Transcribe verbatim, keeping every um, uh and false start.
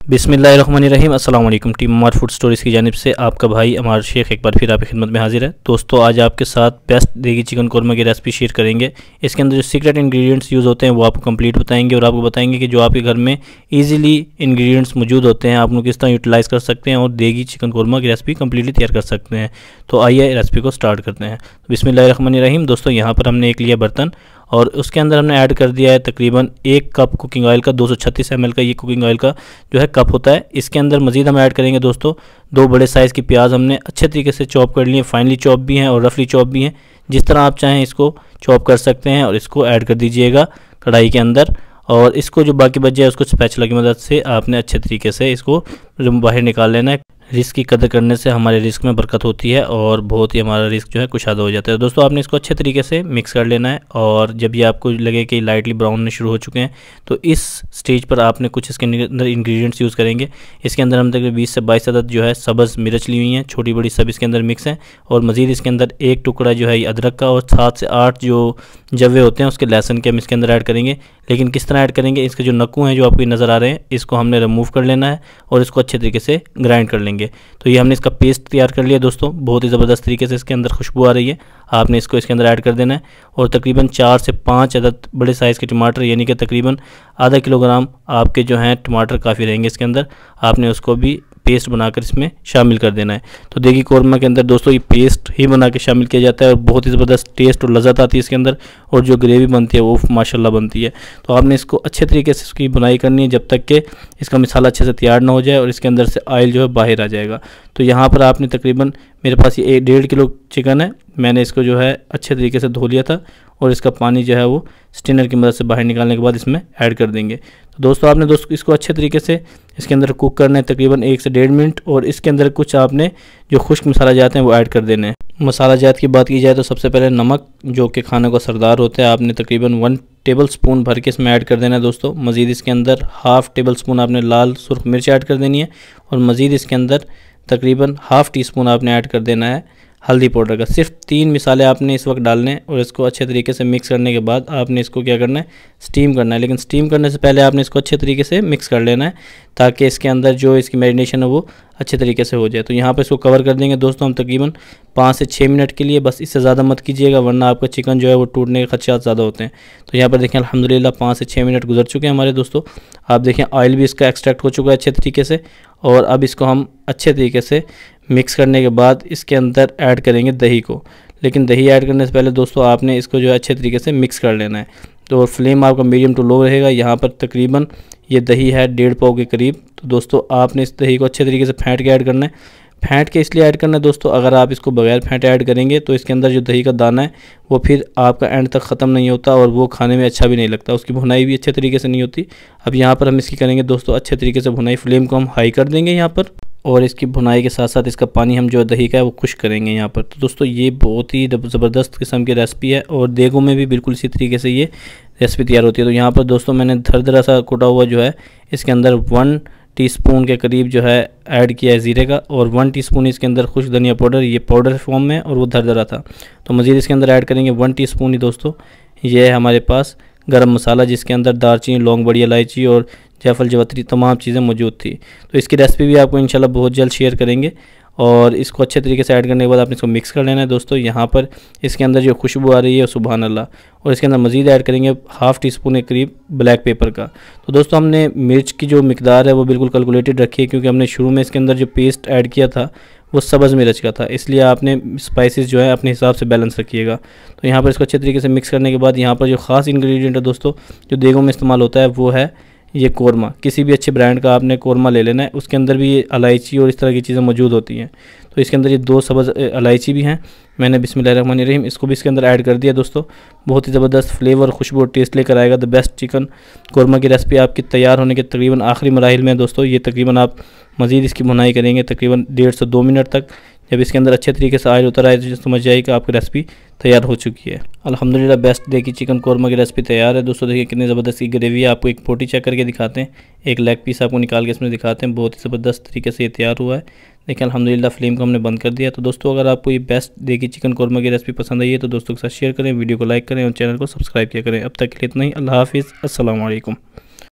बिस्मिल्लाहिर्रहमानिर्रहीम। अस्सलाम वालेकुम। टीम अमार फूड स्टोरीज़ की जानिब से आपका भाई अमार शेख एक बार फिर आपकी खिदमत में हाजिर है। दोस्तों आज आपके साथ बेस्ट देगी चिकन कौरमा की रेसिपी शेयर करेंगे। इसके अंदर जो सीक्रेट इंग्रेडिएंट्स यूज़ होते हैं वो आपको कंप्लीट बताएंगे और आपको बताएंगे कि जो आपके घर में इजीली इंग्रेडिएंट्स मौजूद होते हैं आप उनको किस तरह यूटिलाइज़ कर सकते हैं और देगी चिकन कौरमा की रेसिपी कम्प्लीटली तैयार कर सकते हैं। तो आइए रेसिपी को स्टार्ट करते हैं। बिस्मिल्लाहिर्रहमानिर्रहीम। दोस्तों यहाँ पर हमने एक लिया बर्तन और उसके अंदर हमने ऐड कर दिया है तकरीबन एक कप कुकिंग ऑयल का, दो सौ छत्तीस एम एल का ये कुकिंग ऑयल का जो है कप होता है। इसके अंदर मज़ीद हम ऐड करेंगे दोस्तों दो बड़े साइज़ की प्याज हमने अच्छे तरीके से चॉप कर लिए, फाइनली चॉप भी हैं और रफली चॉप भी हैं। जिस तरह आप चाहें इसको चॉप कर सकते हैं और इसको ऐड कर दीजिएगा कढ़ाई के अंदर। और इसको जो बाकी बच जाए उसको स्पैचुला की मदद से आपने अच्छे तरीके से इसको बाहर निकाल लेना है। रिस्क की कदर करने से हमारे रिस्क में बरकत होती है और बहुत ही हमारा रिस्क जो है कुशादा हो जाता है। दोस्तों आपने इसको अच्छे तरीके से मिक्स कर लेना है और जब ये आपको लगे कि लाइटली ब्राउन होने शुरू हो चुके हैं तो इस स्टेज पर आपने कुछ इसके अंदर इंग्रेडिएंट्स यूज़ करेंगे। इसके अंदर हम तकरीबन बीस से बाईस अदद जो है सब्ज़ मिर्च ली हुई हैं, छोटी बड़ी सब इसके अंदर मिक्स हैं। और मज़ीद इसके अंदर एक टुकड़ा जो है ये अदरक का और सात से आठ जो जवे होते हैं उसके लहसुन के हम इसके अंदर ऐड करेंगे। लेकिन किस तरह ऐड करेंगे, इसके जो नक्कू हैं जो आपको नज़र आ रहे हैं इसको हमने रिमूव कर लेना है और इसको अच्छे तरीके से ग्राइंड कर लेंगे। तो ये हमने इसका पेस्ट तैयार कर लिया दोस्तों, बहुत ही ज़बरदस्त तरीके से इसके अंदर खुशबू आ रही है। आपने इसको इसके अंदर ऐड कर देना है और तकरीबन चार से पाँच अदद बड़े साइज़ के टमाटर यानी कि तकरीबन आधा किलोग्राम आपके जो हैं टमाटर काफ़ी रहेंगे इसके अंदर, आपने उसको भी पेस्ट बनाकर इसमें शामिल कर देना है। तो देगी कौरमा के अंदर दोस्तों ये पेस्ट ही बना के शामिल किया जाता है और बहुत ही ज़बरदस्त टेस्ट और लज़्ज़त आती है इसके अंदर और जो ग्रेवी बनती है वो माशाल्लाह बनती है। तो आपने इसको अच्छे तरीके से इसकी बुनाई करनी है जब तक कि इसका मसाला अच्छे से तैयार ना हो जाए और इसके अंदर से ऑयल जो है बाहर आ जाएगा। तो यहाँ पर आपने तकरीबन मेरे पास ये एक डेढ़ किलो चिकन है, मैंने इसको जो है अच्छे तरीके से धो लिया था और इसका पानी जो है वो स्टेनर की मदद से बाहर निकालने के बाद इसमें ऐड कर देंगे। तो दोस्तों आपने दोस्तों इसको अच्छे तरीके से इसके अंदर कुक करना है तकरीबन एक से डेढ़ मिनट और इसके अंदर कुछ आपने जो खुश्क मसाला जाते हैं वो ऐड कर देने हैं। मसाला जात की बात की जाए तो सबसे पहले नमक जो कि खाने का सरदार होता है आपने तकरीबन वन टेबल स्पून भर के इसमें ऐड कर देना है दोस्तों। मज़ीद इसके अंदर हाफ़ टेबल स्पून आपने लाल सुर्ख मिर्च ऐड कर देनी है और मज़ीद इसके अंदर तकरीबन हाफ़ टी स्पून आपने ऐड कर देना है हल्दी पाउडर का। सिर्फ तीन मिसाले आपने इस वक्त डालने हैं और इसको अच्छे तरीके से मिक्स करने के बाद आपने इसको क्या करना है, स्टीम करना है। लेकिन स्टीम करने से पहले आपने इसको अच्छे तरीके से मिक्स कर लेना है ताकि इसके अंदर जो इसकी मैरिनेशन है वो अच्छे तरीके से हो जाए। तो यहाँ पर इसको कवर कर देंगे दोस्तों हम तकरीबन पाँच से छः मिनट के लिए, बस इससे ज़्यादा मत कीजिएगा वरना आपका चिकन जो है वो टूटने के खदशात ज़्यादा होते हैं। तो यहाँ पर देखें अल्हम्दुलिल्लाह पाँच से छः मिनट गुजर चुके हैं हमारे दोस्तों। आप देखें ऑयल भी इसका एक्सट्रैक्ट हो चुका है अच्छे तरीके से और अब इसको हम अच्छे तरीके से मिक्स करने के बाद इसके अंदर ऐड करेंगे दही को। लेकिन दही ऐड करने से पहले दोस्तों आपने इसको जो है अच्छे तरीके से मिक्स कर लेना है। तो फ्लेम आपका मीडियम टू लो रहेगा। यहाँ पर तकरीबन ये दही है डेढ़ पाव के करीब। तो दोस्तों आपने इस दही को अच्छे तरीके से फेंट के ऐड करना है। फेंट के इसलिए ऐड करना है दोस्तों, अगर आप इसको बगैर फेंटे ऐड करेंगे तो इसके अंदर जो दही का दाना है वो फिर आपका एंड तक ख़त्म नहीं होता और वो खाने में अच्छा भी नहीं लगता, उसकी भुनाई भी अच्छे तरीके से नहीं होती। अब यहाँ पर हम इसकी करेंगे दोस्तों अच्छे तरीके से भुनाई। फ्लेम को हम हाई कर देंगे यहाँ पर और इसकी भुनाई के साथ साथ इसका पानी हम जो दही का है वो खुश करेंगे यहाँ पर। तो दोस्तों ये बहुत ही ज़बरदस्त किस्म की रेसिपी है और देगों में भी बिल्कुल इसी तरीके से ये रेसिपी तैयार होती है। तो यहाँ पर दोस्तों मैंने धर सा कुटा हुआ जो है इसके अंदर वन टीस्पून के करीब जो है ऐड किया है ज़ीरे का और वन टीस्पून इसके अंदर खुश धनिया पाउडर, ये पाउडर फॉर्म में और वो धर था। तो मज़ीद इसके अंदर ऐड करेंगे वन टीस्पून ही दोस्तों ये है हमारे पास गरम मसाला जिसके अंदर दालचीनी, लौंग, बड़ी इलायची और जायफल जवत्री तमाम चीज़ें मौजूद थी। तो इसकी रेसिपी भी आपको इंशाल्लाह बहुत जल्द शेयर करेंगे और इसको अच्छे तरीके से ऐड करने के बाद आपने इसको मिक्स कर लेना है दोस्तों। यहाँ पर इसके अंदर जो खुशबू आ रही है सुभान अल्लाह। और इसके अंदर मज़ीद ऐड करेंगे हाफ़ टी स्पून के करीब ब्लैक पेपर का। तो दोस्तों हमने मिर्च की जो मिकदार है वो बिल्कुल कैलकुलेटेड रखी है क्योंकि हमने शुरू में इसके अंदर जो पेस्ट ऐड किया था वो सब्ज़ मिर्च का था, इसलिए आपने स्पाइसेस जो है अपने हिसाब से बैलेंस रखिएगा। तो यहाँ पर इसको अच्छे तरीके से मिक्स करने के बाद यहाँ पर जो ख़ास इंग्रेडिएंट है दोस्तों जो देगों में इस्तेमाल होता है वो है ये कौरमा। किसी भी अच्छे ब्रांड का आपने कौरमा ले लेना है, उसके अंदर भी ये इलायची और इस तरह की चीज़ें मौजूद होती हैं। तो इसके अंदर ये दो सब्ज़ इलायची भी हैं, मैंने बिस्मिल्लाहिर्रहमानिर्रहीम इसको भी इसके अंदर ऐड कर दिया दोस्तों। बहुत ही ज़बरदस्त फ्लेवर, खुशबू और टेस्ट लेकर आएगा। द बेस्ट चिकन कौरमा की रेसिपी आपकी तैयार होने के तकरीबन आखिरी मराहिल में दोस्तों। ये तकरीबन आप मज़ीद इसकी भुनाई करेंगे तकरीबन डेढ़ से दो मिनट तक। जब इसके अंदर अच्छे तरीके से ऑयल उतर आए तो समझ जाइए कि आपकी रेसिपी तैयार हो चुकी है। अल्हम्दुलिल्लाह बेस्ट देगी चिकन कौरमा की रेसिपी तैयार है दोस्तों। देखिए कितनी ज़बरदस्त की ग्रेवी है। आपको एक पोटी चेक करके दिखाते हैं, एक लेग पीस आपको निकाल के इसमें दिखाते हैं। बहुत ही ज़बरदस्त तरीके से ये तैयार हुआ है। देखिए अल्हम्दुलिल्लाह फ्लेम को हमने बंद कर दिया। तो दोस्तों अगर आपको ये बेस्ट देगी चिकन कौरमा की रेसिपी पसंद आई है तो दोस्तों के साथ शेयर करें, वीडियो को लाइक करें और चैनल को सब्सक्राइब किया करें। अब तक के लिए इतना ही। अल्लाह हाफिज़, अस्सलाम वालेकुम।